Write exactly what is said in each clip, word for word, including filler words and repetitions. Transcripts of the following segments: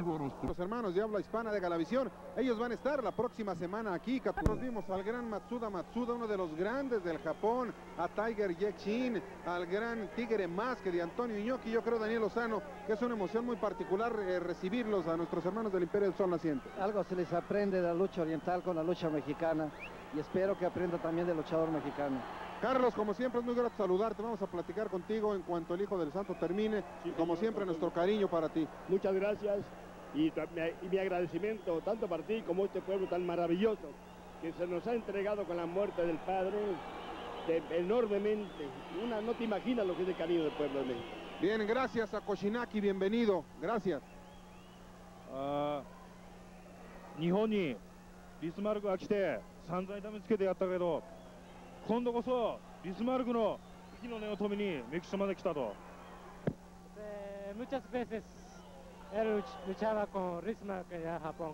Los hermanos de habla hispana de Galavisión, ellos van a estar la próxima semana aquí. Nos vimos al gran Matsuda Matsuda, uno de los grandes del Japón, a Tiger Yekshin, al gran Tigre Mask de Antonio Inoki, yo creo Daniel Lozano, que es una emoción muy particular eh, recibirlos a nuestros hermanos del Imperio del Sol Naciente. Algo se les aprende de la lucha oriental con la lucha mexicana y espero que aprenda también del luchador mexicano. Carlos, como siempre es muy grato saludarte, vamos a platicar contigo en cuanto el Hijo del Santo termine, sí, como señor, siempre nuestro cariño para ti. Muchas gracias y, y mi agradecimiento tanto para ti como este pueblo tan maravilloso que se nos ha entregado con la muerte del Padre de, enormemente. Una, no te imaginas lo que es el cariño del pueblo de México. Bien, gracias a Koshinaki, bienvenido, gracias. Uh, 日本にビスマルクが来て散々痛めつけてやったけど、今度こそビスマルクの息の根を止めにメキシコまで来たと。 Muchas veces él luchaba con Bismarck en Japón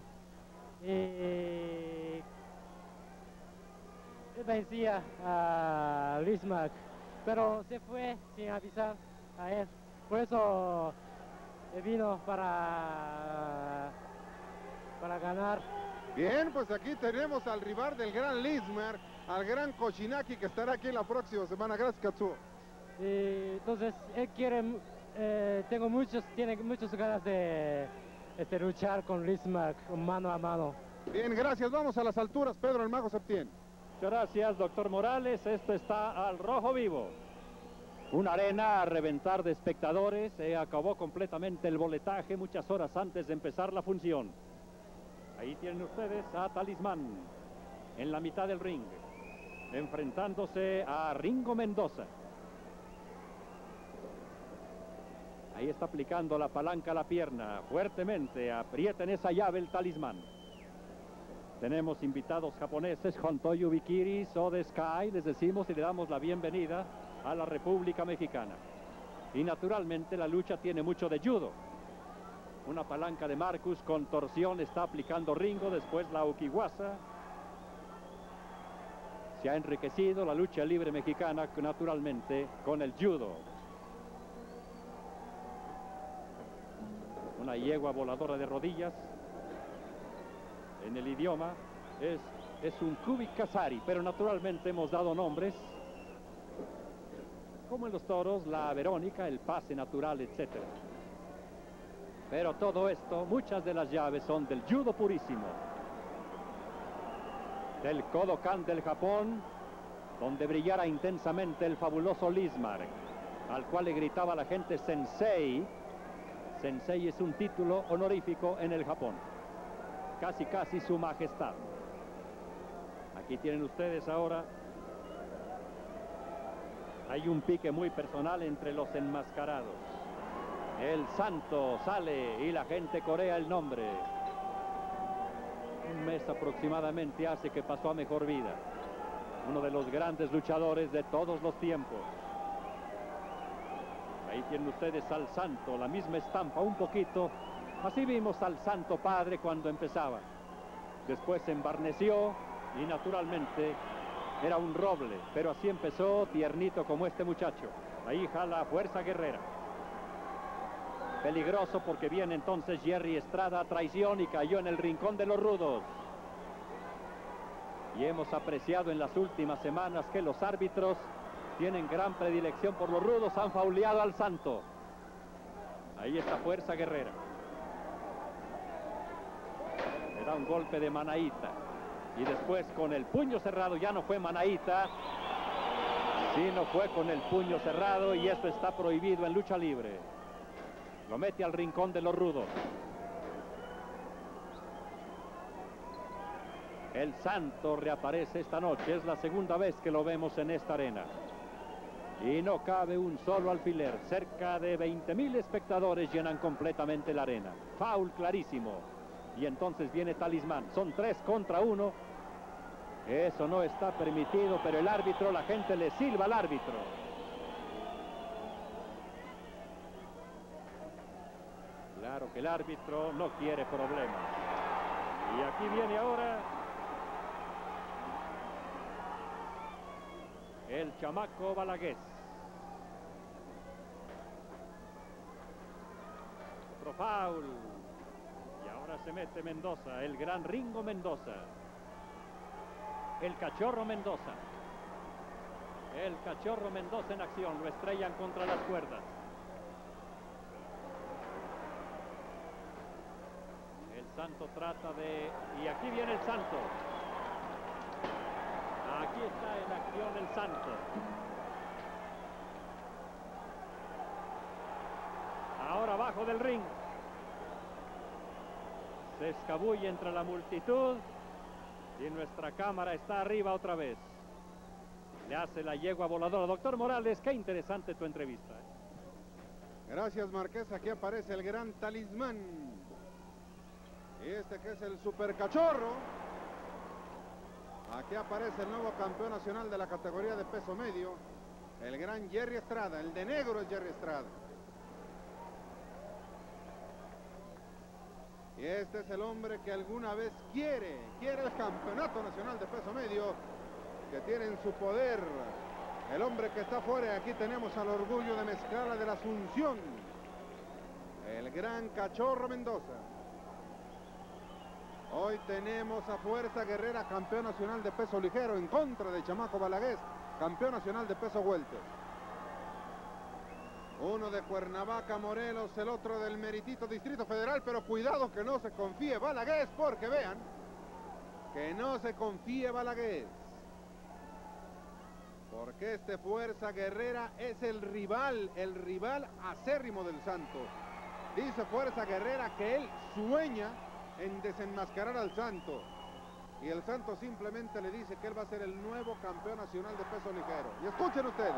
y vencía a Bismarck, pero se fue sin avisar a él. Por eso vino para para ganar. Bien, pues aquí tenemos al rival del gran Bismarck, al gran Koshinaki, que estará aquí la próxima semana. Gracias, Katsuo. Y entonces él quiere, eh, tengo muchos, tiene muchas ganas de este, luchar con Bismarck mano a mano. Bien, gracias. Vamos a las alturas. Pedro el Mago Septién. Muchas gracias, doctor Morales. Esto está al rojo vivo. Una arena a reventar de espectadores. Se acabó completamente el boletaje muchas horas antes de empezar la función. Ahí tienen ustedes a Talismán en la mitad del ring, enfrentándose a Ringo Mendoza. Ahí está aplicando la palanca a la pierna, fuertemente, aprieta en esa llave el Talismán. Tenemos invitados japoneses, Hontoyu Bikiri, Sode Sky, les decimos y le damos la bienvenida a la República Mexicana. Y naturalmente la lucha tiene mucho de judo. Una palanca de Marcus con torsión está aplicando Ringo, después la Ukiwasa. Se ha enriquecido la lucha libre mexicana naturalmente con el judo. Una yegua voladora de rodillas. En el idioma es, es un kubikasari, pero naturalmente hemos dado nombres como en los toros, la Verónica, el pase natural, etcétera. Pero todo esto, muchas de las llaves son del judo purísimo. Del Kodokan del Japón, donde brillara intensamente el fabuloso Bismarck, al cual le gritaba la gente Sensei. Sensei es un título honorífico en el Japón. Casi, casi su majestad. Aquí tienen ustedes ahora. Hay un pique muy personal entre los enmascarados. El Santo sale y la gente corea el nombre. Un mes aproximadamente hace que pasó a mejor vida. Uno de los grandes luchadores de todos los tiempos. Ahí tienen ustedes al Santo, la misma estampa, un poquito. Así vimos al Santo Padre cuando empezaba. Después se embarneció y naturalmente era un roble. Pero así empezó, tiernito como este muchacho. Ahí jala fuerza guerrera. Peligroso porque viene entonces Jerry Estrada, traición y cayó en el rincón de los rudos. Y hemos apreciado en las últimas semanas que los árbitros tienen gran predilección por los rudos, han fauleado al Santo. Ahí está fuerza guerrera. Le da un golpe de Manaíta. Y después con el puño cerrado, ya no fue Manaíta, sino fue con el puño cerrado y esto está prohibido en lucha libre. Lo mete al rincón de los rudos. El Santo reaparece esta noche. Es la segunda vez que lo vemos en esta arena. Y no cabe un solo alfiler. Cerca de veinte mil espectadores llenan completamente la arena. Foul clarísimo. Y entonces viene Talismán. Son tres contra uno. Eso no está permitido, pero el árbitro, la gente le silba al árbitro. Claro que el árbitro no quiere problemas. Y aquí viene ahora el chamaco Balagués. Otro foul. se mete Mendoza, el gran Ringo Mendoza. El Cachorro Mendoza. El Cachorro Mendoza en acción, lo estrellan contra las cuerdas. El Santo trata de... y aquí viene el Santo. Aquí está en acción el Santo. Ahora abajo del ring. Se escabulle entre la multitud y nuestra cámara está arriba otra vez. Le hace la yegua voladora. Doctor Morales, qué interesante tu entrevista. Gracias, Marqués. Aquí aparece el gran Talismán. Y este que es el Super Cachorro. Aquí aparece el nuevo campeón nacional de la categoría de peso medio, el gran Jerry Estrada. El de negro es Jerry Estrada. Y este es el hombre que alguna vez quiere, quiere el campeonato nacional de peso medio, que tiene en su poder el hombre que está fuera. Aquí tenemos al orgullo de Mezcala de la Asunción, el gran Cachorro Mendoza. Hoy tenemos a Fuerza Guerrera, campeón nacional de peso ligero, en contra de Chamaco Balagués, campeón nacional de peso welter. Uno de Cuernavaca, Morelos, el otro del Meritito Distrito Federal, pero cuidado que no se confíe Balagués, porque vean, que no se confíe Balagués. Porque este Fuerza Guerrera es el rival, el rival acérrimo del Santo. Dice Fuerza Guerrera que él sueña en desenmascarar al Santo. Y el Santo simplemente le dice que él va a ser el nuevo campeón nacional de peso ligero. Y escuchen ustedes.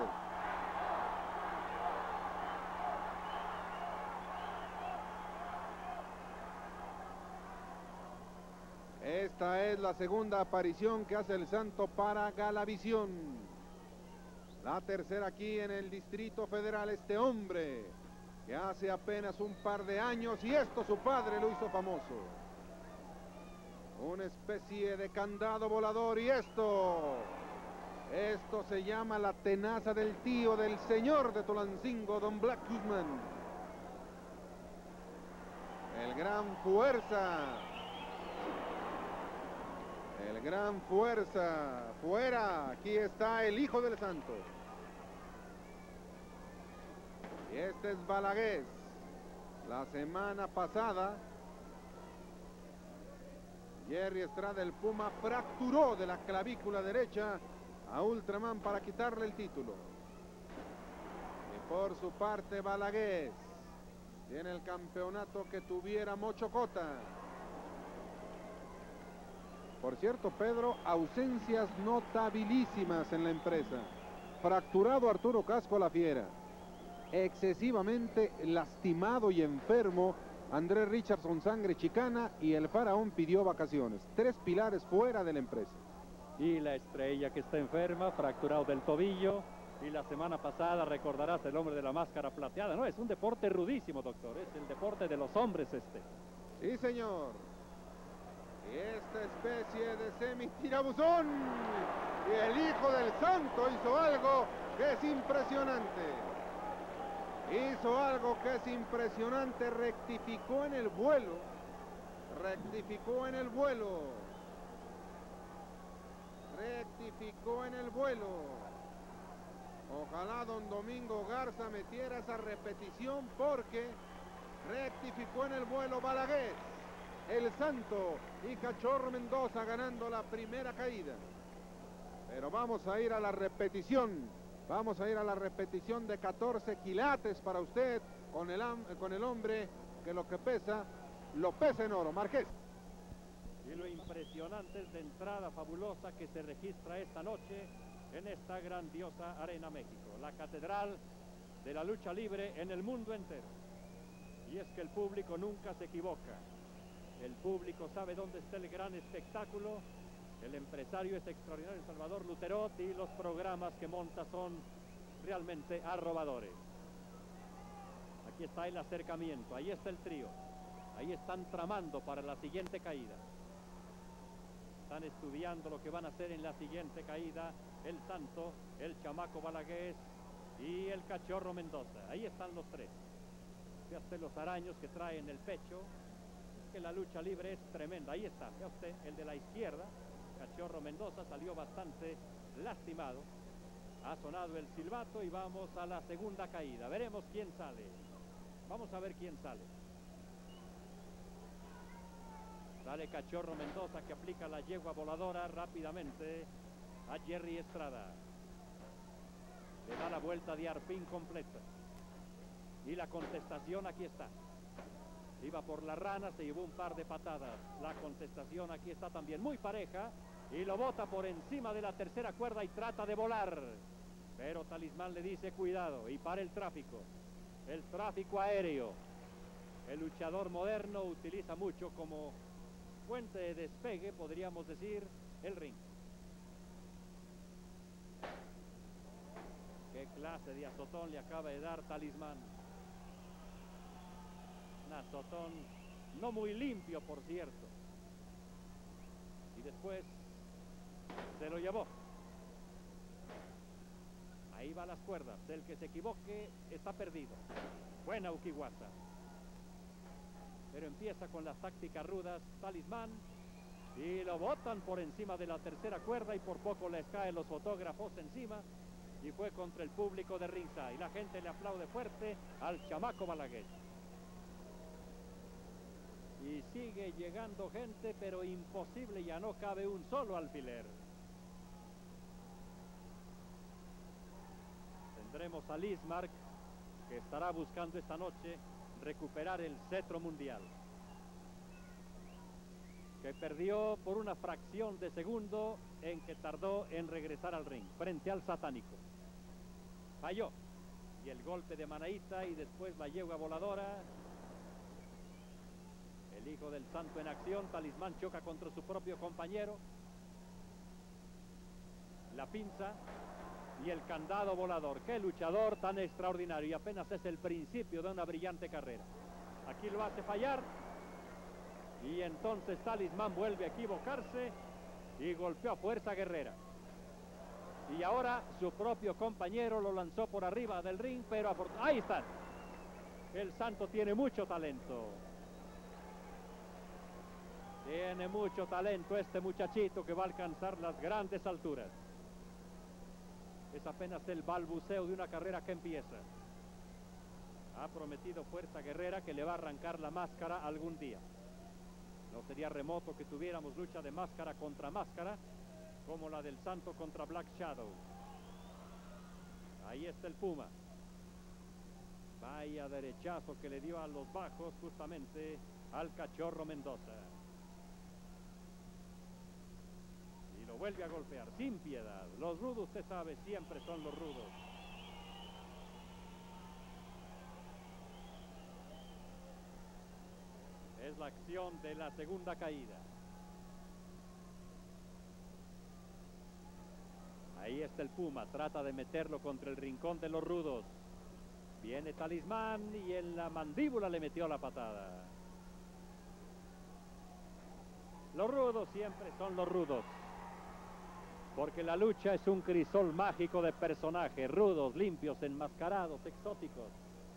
Esta es la segunda aparición que hace el Santo para Galavisión. La tercera aquí en el Distrito Federal, este hombre que hace apenas un par de años, y esto su padre lo hizo famoso. Una especie de candado volador, y esto, esto se llama la tenaza del tío del señor de Tulancingo, don Black Guzmán. El gran Fuerza. El gran Fuerza. Fuera, aquí está el hijo del Santo. Y este es Balagués. La semana pasada, Jerry Estrada, el Puma, fracturó de la clavícula derecha a Ultraman para quitarle el título. Y por su parte Balagués tiene el campeonato que tuviera Mochocota. Por cierto, Pedro, ausencias notabilísimas en la empresa. Fracturado Arturo Casco La Fiera. Excesivamente lastimado y enfermo Andrés Richardson Sangre Chicana, y el Faraón pidió vacaciones. Tres pilares fuera de la empresa. Y la Estrella, que está enferma, fracturado del tobillo. Y la semana pasada, recordarás, el hombre de la máscara plateada. No, es un deporte rudísimo, doctor. Es el deporte de los hombres este. Sí, señor. Y esta especie de semi-tirabuzón. Y el hijo del Santo hizo algo que es impresionante. Hizo algo que es impresionante. Rectificó en el vuelo. Rectificó en el vuelo. Rectificó en el vuelo. Ojalá don Domingo Garza metiera esa repetición, porque rectificó en el vuelo Balagués, el Santo y Cachorro Mendoza ganando la primera caída. Pero vamos a ir a la repetición. Vamos a ir a la repetición de catorce quilates para usted, con el, con el hombre que lo que pesa, lo pesa en oro. Marqués. Y lo impresionante es la entrada fabulosa que se registra esta noche en esta grandiosa Arena México, la catedral de la lucha libre en el mundo entero. Y es que el público nunca se equivoca. El público sabe dónde está el gran espectáculo. El empresario es extraordinario, Salvador Luterot, y los programas que monta son realmente arrobadores. Aquí está el acercamiento, ahí está el trío. Ahí están tramando para la siguiente caída. Están estudiando lo que van a hacer en la siguiente caída el Santo, el Chamaco Balagués y el Cachorro Mendoza. Ahí están los tres. Fíjate los araños que trae en el pecho. Que la lucha libre es tremenda. Ahí está, vea usted, el de la izquierda, Cachorro Mendoza, salió bastante lastimado. Ha sonado el silbato y vamos a la segunda caída. Veremos quién sale. Vamos a ver quién sale. Sale Cachorro Mendoza, que aplica la yegua voladora rápidamente a Jerry Estrada. Le da la vuelta de arpín completa. Y la contestación aquí está. Iba por la rana, se llevó un par de patadas. La contestación aquí está también muy pareja. Y lo bota por encima de la tercera cuerda y trata de volar. Pero Talismán le dice cuidado y para el tráfico. El tráfico aéreo. El luchador moderno utiliza mucho como fuente de despegue, podríamos decir, el ring. Qué clase de azotón le acaba de dar Talismán. Un azotón no muy limpio, por cierto. Y después se lo llevó. Ahí va las cuerdas. El que se equivoque está perdido. Buena Ukiwasa. Pero empieza con las tácticas rudas Talismán. Y lo botan por encima de la tercera cuerda y por poco les caen los fotógrafos encima. Y fue contra el público de ringside. Y la gente le aplaude fuerte al chamaco Balaguer. Y sigue llegando gente, pero imposible, ya no cabe un solo alfiler. Tendremos a Lismark, que estará buscando esta noche recuperar el cetro mundial, que perdió por una fracción de segundo en que tardó en regresar al ring, frente al satánico. Falló. Y el golpe de Manaíta y después la yegua voladora. El hijo del santo en acción. Talismán choca contra su propio compañero. La pinza y el candado volador. Qué luchador tan extraordinario. Y apenas es el principio de una brillante carrera. Aquí lo hace fallar. Y entonces Talismán vuelve a equivocarse y golpeó a fuerza guerrera. Y ahora su propio compañero lo lanzó por arriba del ring, pero ahí está. El santo tiene mucho talento. Tiene mucho talento este muchachito que va a alcanzar las grandes alturas. Es apenas el balbuceo de una carrera que empieza. Ha prometido Fuerza Guerrera que le va a arrancar la máscara algún día. No sería remoto que tuviéramos lucha de máscara contra máscara, como la del santo contra Black Shadow. Ahí está el Puma. Vaya derechazo que le dio a los bajos justamente al Cachorro Mendoza. Y lo vuelve a golpear sin piedad. Los rudos, usted sabe, siempre son los rudos. Es la acción de la segunda caída. Ahí está el Puma, trata de meterlo contra el rincón de los rudos. Viene Talismán y en la mandíbula le metió la patada. Los rudos siempre son los rudos. Porque la lucha es un crisol mágico de personajes, rudos, limpios, enmascarados, exóticos.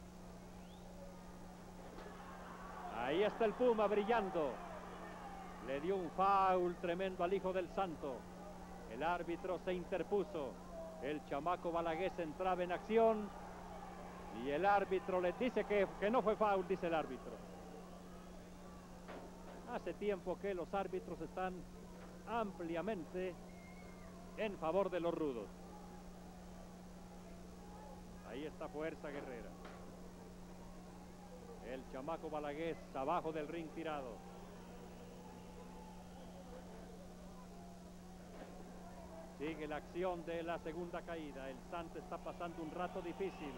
Ahí está el Puma brillando. Le dio un foul tremendo al hijo del santo. El árbitro se interpuso. El chamaco Balaguer entraba en acción. Y el árbitro le dice que, que no fue foul, dice el árbitro. Hace tiempo que los árbitros están ampliamente en favor de los rudos. Ahí está Fuerza Guerrera. El chamaco Balaguer abajo del ring tirado. Sigue la acción de la segunda caída. El santo está pasando un rato difícil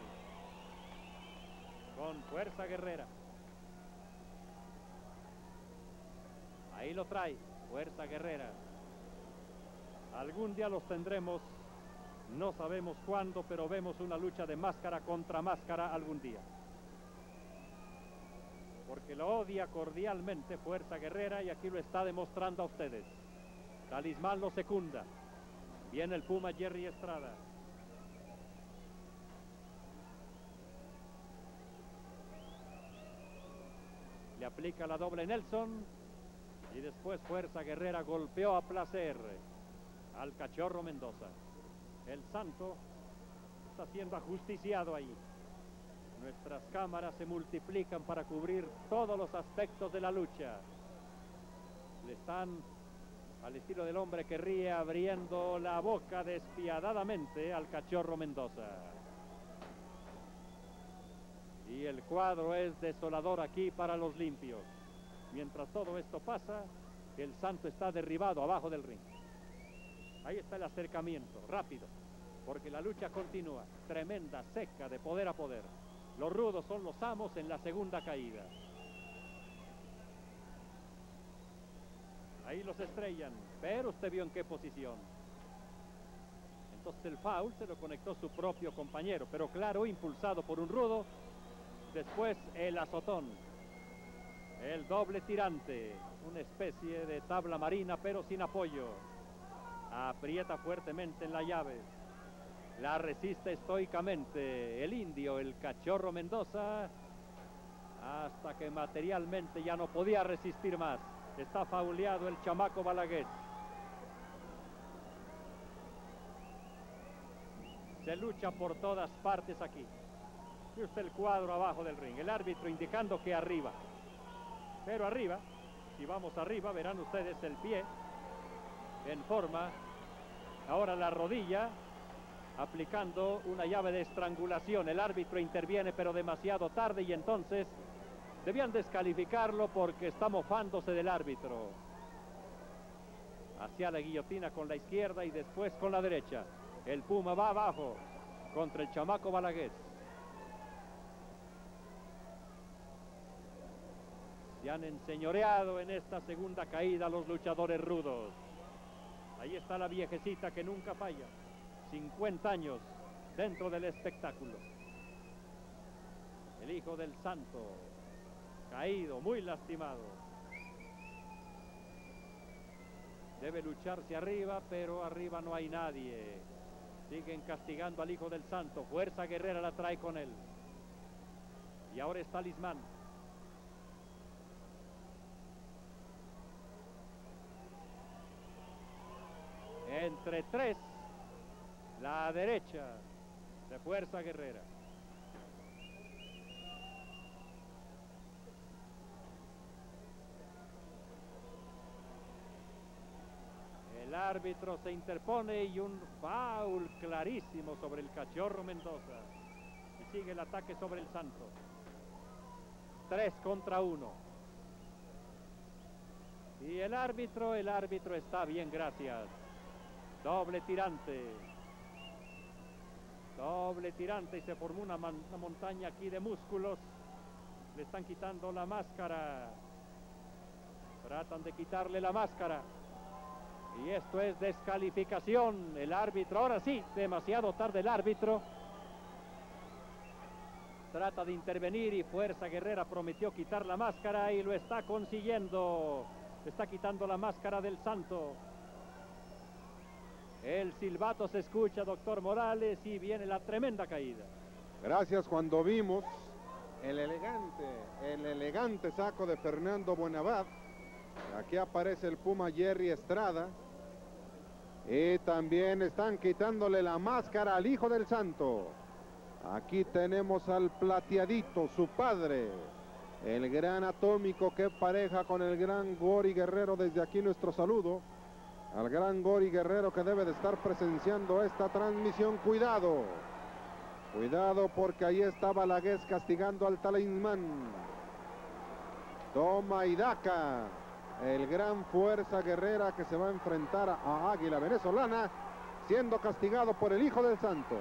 con Fuerza Guerrera. Ahí lo trae Fuerza Guerrera. Algún día los tendremos, no sabemos cuándo, pero vemos una lucha de máscara contra máscara algún día. Porque lo odia cordialmente Fuerza Guerrera y aquí lo está demostrando a ustedes. Talismán lo secunda. Viene el Puma Jerry Estrada. Le aplica la doble Nelson. Y después Fuerza Guerrera golpeó a placer al Cachorro Mendoza. El Santo está siendo ajusticiado ahí. Nuestras cámaras se multiplican para cubrir todos los aspectos de la lucha. Le están, al estilo del hombre que ríe, abriendo la boca despiadadamente al Cachorro Mendoza. Y el cuadro es desolador aquí para los limpios. Mientras todo esto pasa, el Santo está derribado abajo del ring. Ahí está el acercamiento, rápido, porque la lucha continúa, tremenda, seca, de poder a poder. Los rudos son los amos en la segunda caída. Ahí los estrellan, pero usted vio en qué posición. Entonces el foul se lo conectó su propio compañero, pero claro, impulsado por un rudo. Después el azotón, el doble tirante, una especie de tabla marina pero sin apoyo. Aprieta fuertemente en la llave, la resiste estoicamente el indio, el Cachorro Mendoza, hasta que materialmente ya no podía resistir más. Está fauleado el chamaco Balaguer. Se lucha por todas partes aquí. Y usted el cuadro abajo del ring, el árbitro indicando que arriba. Pero arriba, si vamos arriba, verán ustedes el pie en forma. Ahora la rodilla, aplicando una llave de estrangulación. El árbitro interviene, pero demasiado tarde, y entonces debían descalificarlo porque está mofándose del árbitro. Hacia la guillotina con la izquierda y después con la derecha. El Puma va abajo contra el chamaco Balaguer. Se han enseñoreado en esta segunda caída los luchadores rudos. Ahí está la viejecita que nunca falla. cincuenta años dentro del espectáculo. El hijo del Santo, caído, muy lastimado. Debe lucharse arriba, pero arriba no hay nadie. Siguen castigando al hijo del Santo. Fuerza Guerrera la trae con él. Y ahora es Talismán. Entre tres, la derecha de Fuerza Guerrera. El árbitro se interpone y un foul clarísimo sobre el Cachorro Mendoza. Y sigue el ataque sobre el Santo. Tres contra uno. Y el árbitro, el árbitro está bien, gracias. Doble tirante. Doble tirante y se formó una, una montaña aquí de músculos. Le están quitando la máscara. Tratan de quitarle la máscara. Y esto es descalificación. El árbitro, ahora sí, demasiado tarde el árbitro. Trata de intervenir y Fuerza Guerrera prometió quitar la máscara y lo está consiguiendo. Está quitando la máscara del Santo. El silbato se escucha, doctor Morales, y viene la tremenda caída. Gracias. Cuando vimos el elegante, el elegante saco de Fernando Buenabad, aquí aparece el Puma Jerry Estrada. Y también están quitándole la máscara al hijo del Santo. Aquí tenemos al Plateadito, su padre, el gran Atómico, que pareja con el gran Gori Guerrero. Desde aquí nuestro saludo al gran Gori Guerrero, que debe de estar presenciando esta transmisión. Cuidado, cuidado, porque ahí está Balaguer castigando al Talismán. Toma y daca. El gran Fuerza Guerrera, que se va a enfrentar a Águila Venezolana, siendo castigado por el hijo del Santo.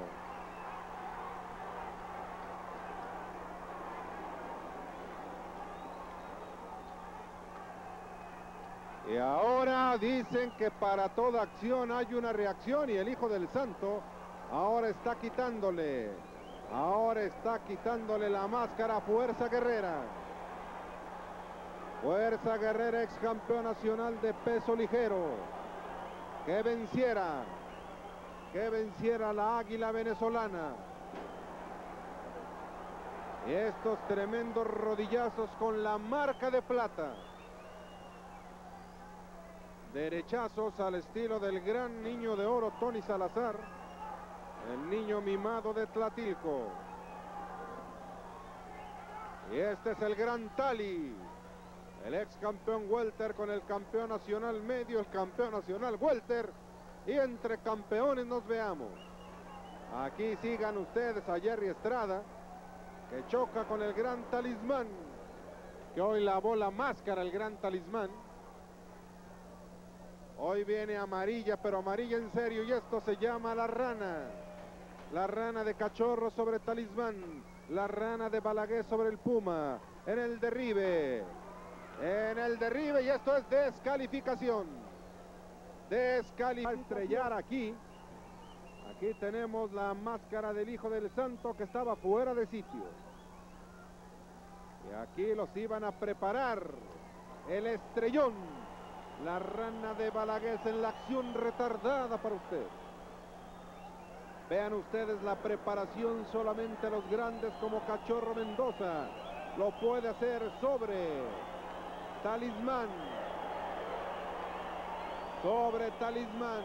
Y ahora dicen que para toda acción hay una reacción, y el hijo del Santo ahora está quitándole, ahora está quitándole la máscara a Fuerza Guerrera. Fuerza Guerrera, ex campeón nacional de peso ligero, que venciera, que venciera a la Águila Venezolana. Y estos tremendos rodillazos con la marca de plata. Derechazos al estilo del gran niño de oro Tony Salazar, el niño mimado de Tlatilco. Y este es el gran Tali, el ex campeón welter con el campeón nacional medio, el campeón nacional welter. Y entre campeones nos veamos. Aquí sigan ustedes a Jerry Estrada, que choca con el gran Talismán, que hoy lavó la máscara el gran Talismán. Hoy viene amarilla, pero amarilla en serio, y esto se llama la rana. La rana de Cachorro sobre Talismán, la rana de Balaguer sobre el Puma, en el derribe, en el derribe, y esto es descalificación. Descalificación. A estrellar aquí, aquí tenemos la máscara del Hijo del Santo que estaba fuera de sitio. Y aquí los iban a preparar, el estrellón. La rana de Balaguer en la acción retardada para usted. Vean ustedes la preparación, solamente los grandes como Cachorro Mendoza lo puede hacer sobre Talismán. Sobre Talismán.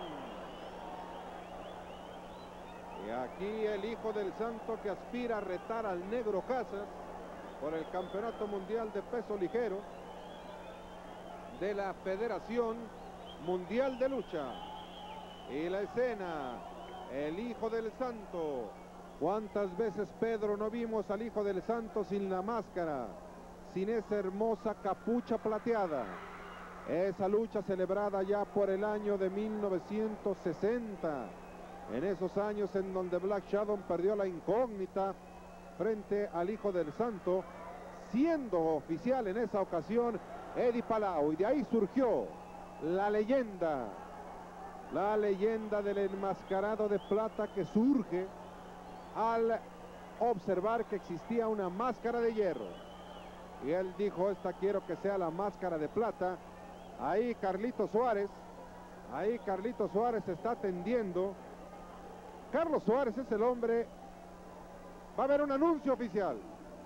Y aquí el Hijo del Santo que aspira a retar al Negro Casas por el Campeonato Mundial de Peso Ligero de la Federación Mundial de Lucha. Y la escena, el Hijo del Santo. ¿Cuántas veces, Pedro, no vimos al Hijo del Santo sin la máscara, sin esa hermosa capucha plateada? Esa lucha celebrada ya por el año de mil novecientos sesenta, en esos años en donde Black Shadow perdió la incógnita frente al Hijo del Santo, siendo oficial en esa ocasión Eddie Palau, y de ahí surgió la leyenda, la leyenda del enmascarado de plata, que surge al observar que existía una máscara de hierro. Y él dijo, esta quiero que sea la máscara de plata. Ahí Carlito Suárez, ahí Carlito Suárez está atendiendo. Carlos Suárez es el hombre. Va a haber un anuncio oficial.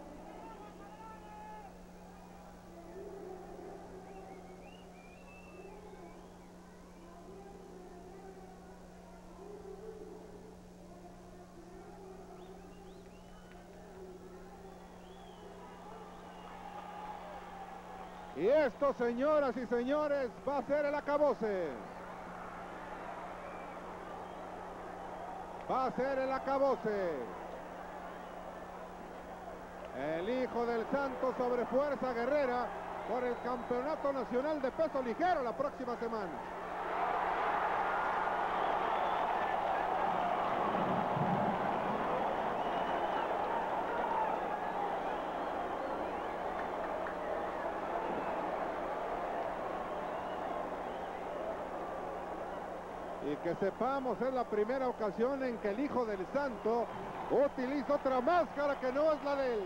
Y esto, señoras y señores, va a ser el acabose. Va a ser el acabose. El Hijo del Santo sobre Fuerza Guerrera por el Campeonato Nacional de Peso Ligero la próxima semana. Y que sepamos, es la primera ocasión en que el Hijo del Santo utiliza otra máscara que no es la de él.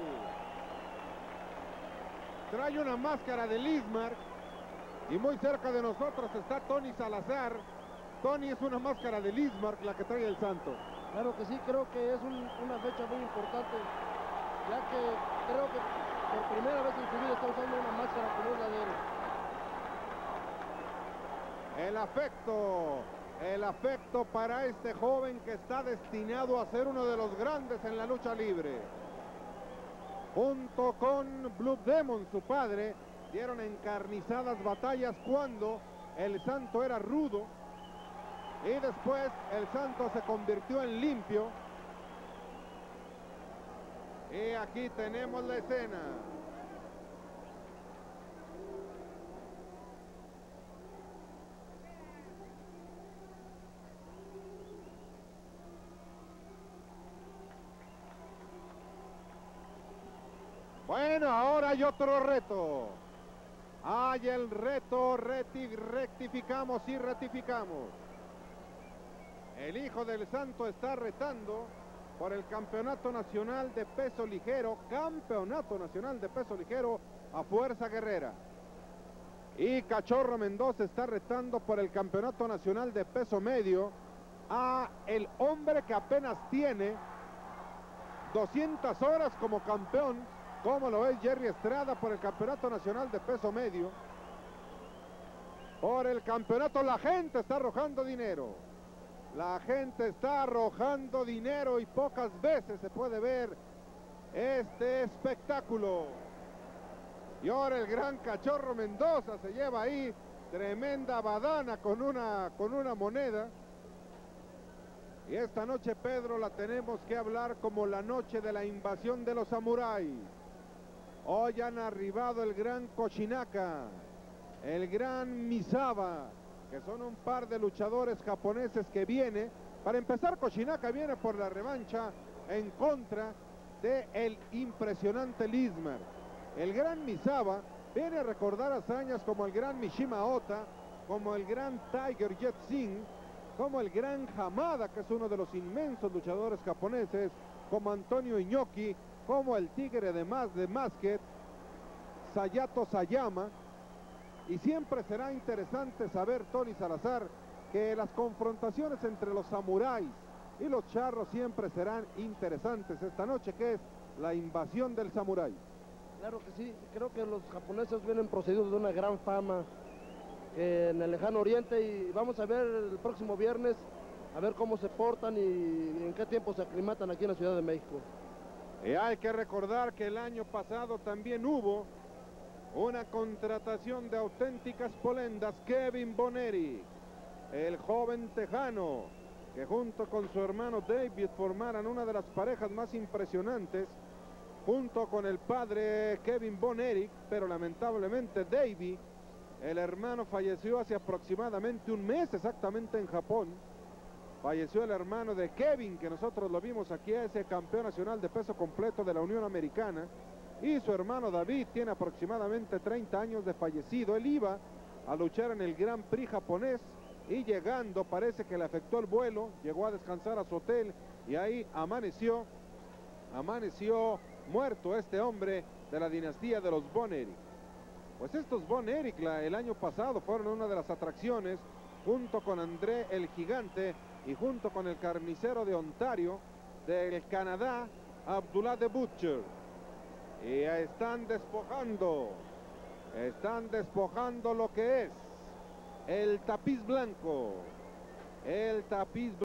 Trae una máscara de Lismark, y muy cerca de nosotros está Tony Salazar. Tony, es una máscara de Lismark la que trae el Santo. Claro que sí, creo que es un, una fecha muy importante, ya que creo que por primera vez en su vida está usando una máscara que no es la de él. El afecto. El afecto para este joven que está destinado a ser uno de los grandes en la lucha libre. Junto con Blue Demon, su padre, dieron encarnizadas batallas cuando el Santo era rudo. Y después el Santo se convirtió en limpio. Y aquí tenemos la escena. Bueno, ahora hay otro reto. Hay el reto, reti, rectificamos y ratificamos. El Hijo del Santo está retando por el Campeonato Nacional de Peso Ligero, Campeonato Nacional de Peso Ligero a Fuerza Guerrera. Y Cachorro Mendoza está retando por el Campeonato Nacional de Peso Medio a el hombre que apenas tiene doscientas horas como campeón, como lo es Jerry Estrada por el Campeonato Nacional de Peso Medio. Por el campeonato la gente está arrojando dinero. La gente está arrojando dinero y pocas veces se puede ver este espectáculo. Y ahora el gran Cachorro Mendoza se lleva ahí tremenda badana con una, con una moneda. Y esta noche, Pedro, la tenemos que hablar como la noche de la invasión de los samuráis. Hoy han arribado el gran Koshinaka, el gran Misawa, que son un par de luchadores japoneses que viene. Para empezar, Koshinaka viene por la revancha en contra del impresionante Lismer. El gran Misawa viene a recordar hazañas como el gran Mishima Ota, como el gran Tiger Jet Singh, como el gran Hamada, que es uno de los inmensos luchadores japoneses, como Antonio Inoki, como el Tigre de Mas de Masket, Sayato Sayama. Y siempre será interesante saber, Tony Salazar, que las confrontaciones entre los samuráis y los charros siempre serán interesantes esta noche, que es la invasión del samurái. Claro que sí, creo que los japoneses vienen procedidos de una gran fama eh, en el lejano oriente, y vamos a ver el próximo viernes a ver cómo se portan y en qué tiempo se aclimatan aquí en la Ciudad de México. Y hay que recordar que el año pasado también hubo una contratación de auténticas polendas. Kevin Von Erich, el joven tejano, que junto con su hermano David formaran una de las parejas más impresionantes, junto con el padre Kevin Von Erich, pero lamentablemente David, el hermano, falleció hace aproximadamente un mes exactamente en Japón. Falleció el hermano de Kevin, que nosotros lo vimos aquí, ese campeón nacional de peso completo de la Unión Americana. Y su hermano David tiene aproximadamente treinta años de fallecido. Él iba a luchar en el Grand Prix japonés y llegando parece que le afectó el vuelo, llegó a descansar a su hotel y ahí amaneció, amaneció muerto este hombre de la dinastía de los Von Erich. Pues estos Von Erich la, el año pasado fueron una de las atracciones, junto con André el Gigante y junto con el carnicero de Ontario, del Canadá, Abdullah the Butcher. Y están despojando, están despojando lo que es el tapiz blanco, el tapiz blanco.